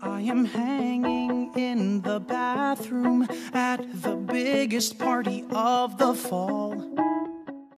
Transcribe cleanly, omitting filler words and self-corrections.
I am hanging in the bathroom at the biggest party of the fall.